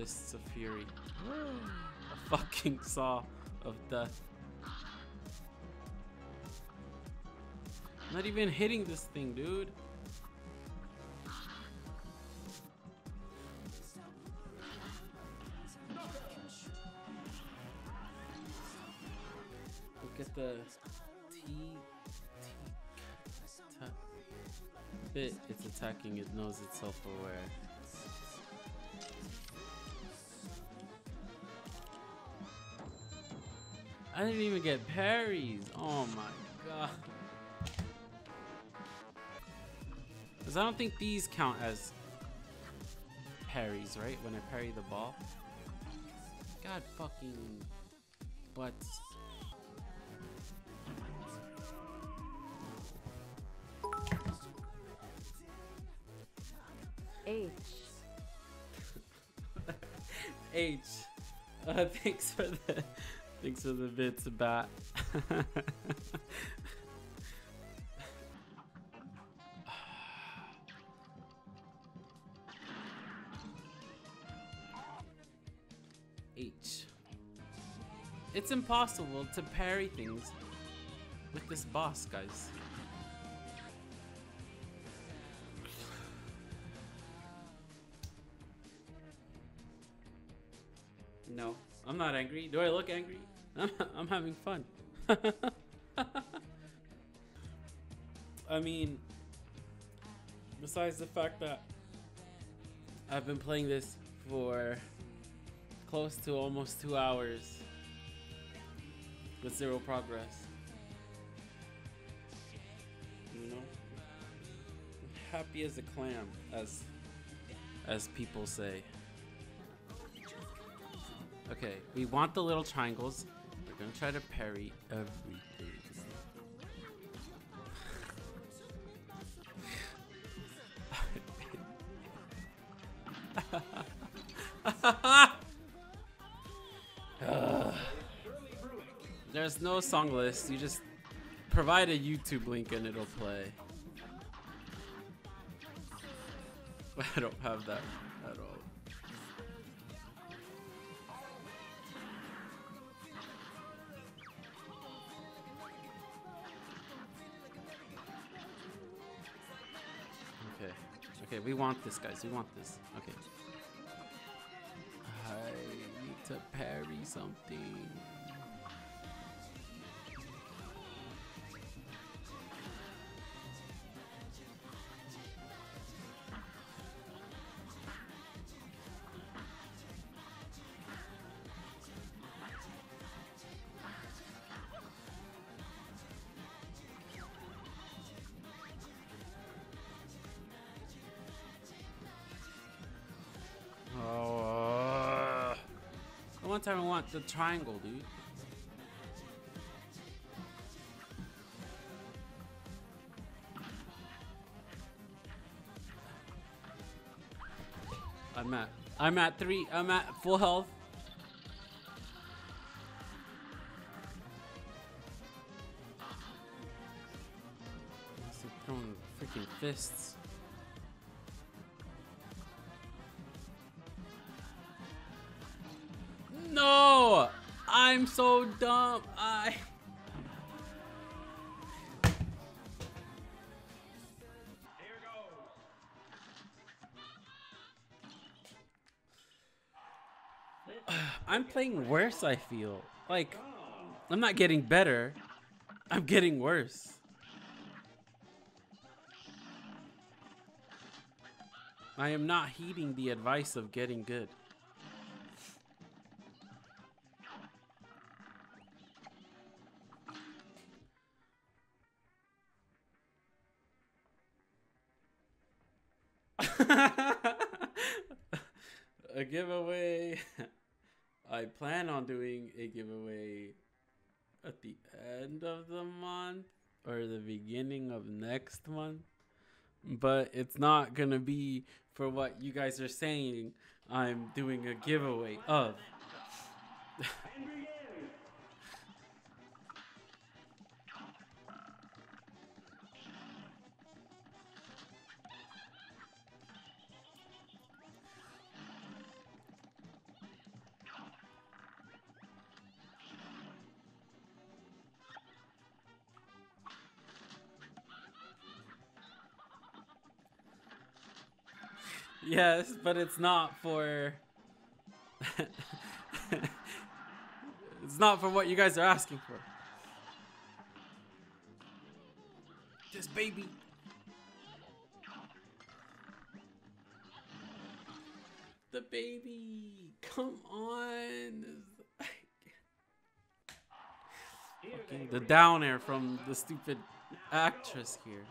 Fists of Fury. A fucking saw of death. I'm not even hitting this thing, dude. Look at the bit. It's attacking. It knows it's self-aware. I didn't even get parries. Oh my god. Because I don't think these count as parries, right? When I parry the ball. God fucking butts. H. H. Thanks for the bits, bat. H. It's impossible to parry things with this boss, guys. No, I'm not angry. Do I look angry? I'm having fun. I mean, besides the fact that I've been playing this for close to almost 2 hours with zero progress. You know? Happy as a clam, as people say. Okay, we want the little triangles. We're gonna try to parry everything. There's no song list. You just provide a YouTube link and it'll play. I don't have that at all. Okay, we want this, guys. We want this. Okay. I need to parry something. One time I want the triangle, dude. I'm at 3. I'm at full health. He's throwing freaking fists. No! I'm so dumb. I'm playing worse, I feel. Like, I'm not getting better. I'm getting worse. I am not heeding the advice of getting good. A giveaway. I plan on doing a giveaway at the end of the month or the beginning of next month, but it's not gonna be for what you guys are saying I'm doing a giveaway of. Yes, but it's not for. It's not for what you guys are asking for. This baby. The baby. Come on. Fucking the down air from the stupid actress here.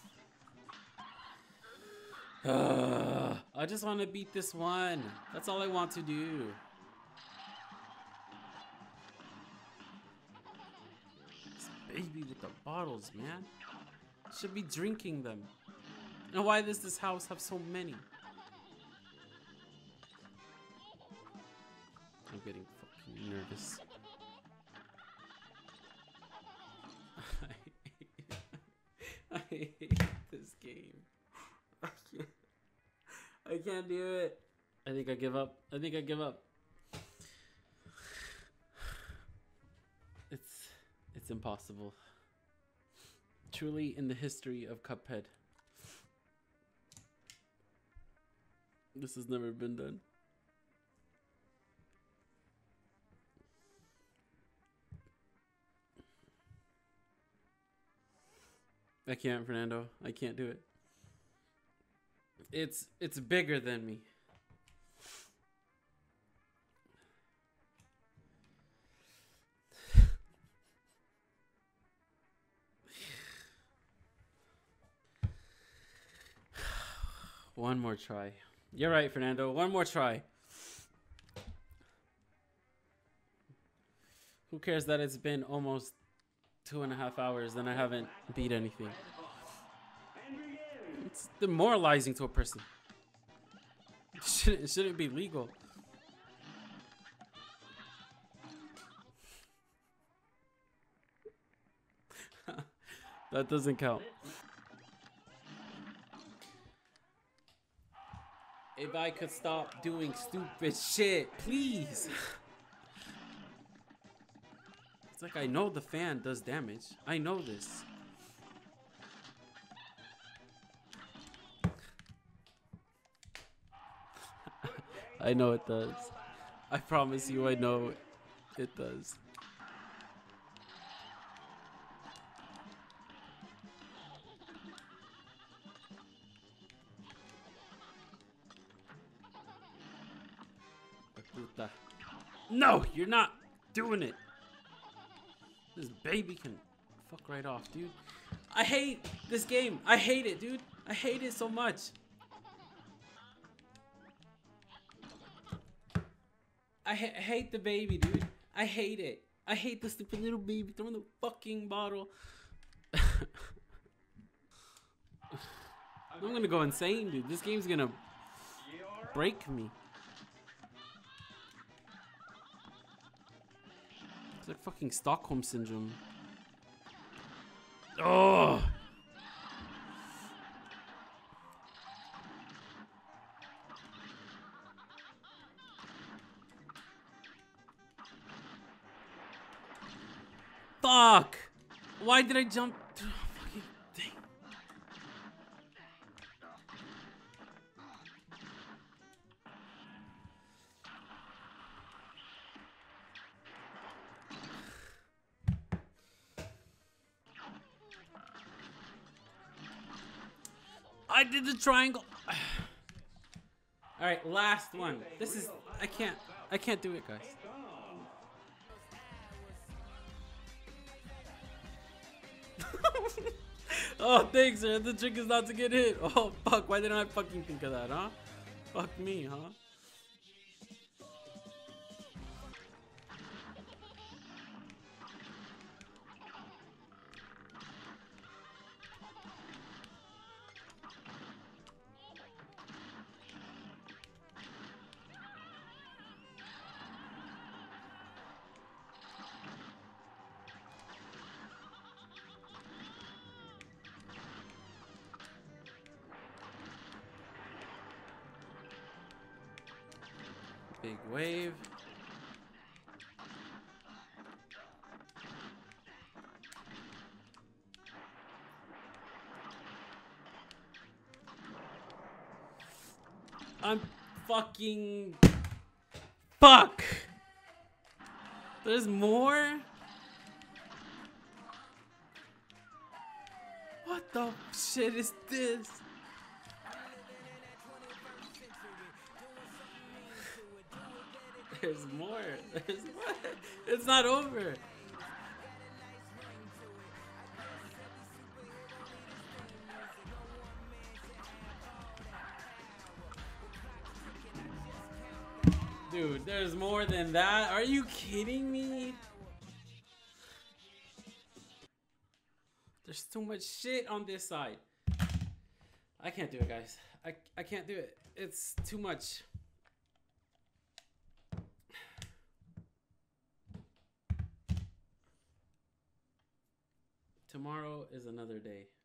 I just want to beat this one. That's all I want to do. This baby with the bottles, man. Should be drinking them. And why does this house have so many? I'm getting fucking nervous. I hate this game. I can't do it. I think I give up. I think I give up. It's impossible. Truly in the history of Cuphead, this has never been done. I can't, Fernando. I can't do it. It's bigger than me. One more try. You're right, Fernando. One more try. Who cares that it's been almost 2.5 hours and I haven't beat anything? It's demoralizing to a person. It shouldn't be legal. That doesn't count. If I could stop doing stupid shit, please. It's like I know the fan does damage. I know this. I know it does. I promise you I know it does. No, you're not doing it. This baby can fuck right off, dude. I hate this game. I hate it, dude. I hate it so much. I hate the baby, dude. I hate it. I hate the stupid little baby throwing the fucking bottle. I'm gonna go insane, dude. This game's gonna break me. It's like fucking Stockholm Syndrome. Oh! Fuck! Why did I jump through a fucking thing? I did the triangle. All right, last one. This is I can't do it, guys. Oh, thanks, sir. The trick is not to get hit. Oh, fuck. Why didn't I fucking think of that, huh? Fuck me, huh? Big wave. I'm fucking... Fuck! There's more? What the shit is this? There's more. There's what? It's not over. Dude, there's more than that. Are you kidding me? There's too much shit on this side. I can't do it, guys. I can't do it. It's too much. Tomorrow is another day.